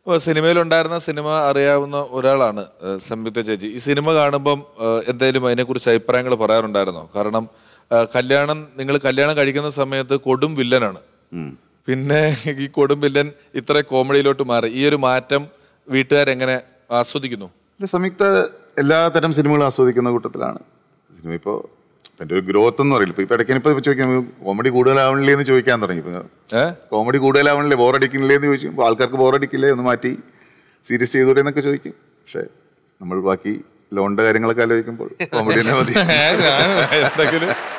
സിനിമയിലുണ്ടായിരുന്ന cinema അറിയാവുന്ന ഒരാളാണ് സംയുക്ത ചേച്ചി. ഈ സിനിമ കാണുമ്പം എന്തായാലും അതിനെക്കുറിച്ച് അഭിപ്രായങ്ങൾ പറയാറുണ്ടായിരുന്നോ? കാരണം നിങ്ങൾ കല്യാണം കഴിക്കുന്ന സമയത്ത് കൊടും വില്ലനാണ്, പിന്നെ ഈ കൊടും വില്ലൻ ഇത്ര കോമഡിയിലോട്ട് മാറി. ഈ ഒരു മാറ്റം വീട്ടുകാരെങ്ങനെ ആസ്വദിക്കുന്നു? സംയുക്ത എല്ലാതരം സിനിമകളും ആസ്വദിക്കുന്ന കൂട്ടത്തിലാണ്. സിനിമ ഇപ്പോൾ എൻ്റെ ഒരു ഗ്രോത്ത് എന്ന് പറയില്ല. ഇപ്പൊ ഇടയ്ക്കിനിപ്പോൾ ചോദിക്കാൻ കോമഡി കൂടുതലാവണില്ലേ എന്ന് ചോദിക്കാൻ തുടങ്ങി. കോമഡി കൂടുതലാവണില്ലേ, ബോറടിക്കണില്ലേ എന്ന് ചോദിക്കും. ആൾക്കാർക്ക് ബോറടിക്കില്ലേ, ഒന്ന് മാറ്റി സീരിയസ് ചെയ്തൂടെ എന്നൊക്കെ ചോദിക്കും. പക്ഷെ നമ്മൾ ബാക്കി ലോണിന്റെ കാര്യങ്ങളൊക്കെ ആലോചിക്കുമ്പോൾ കോമഡി തന്നെ മതി.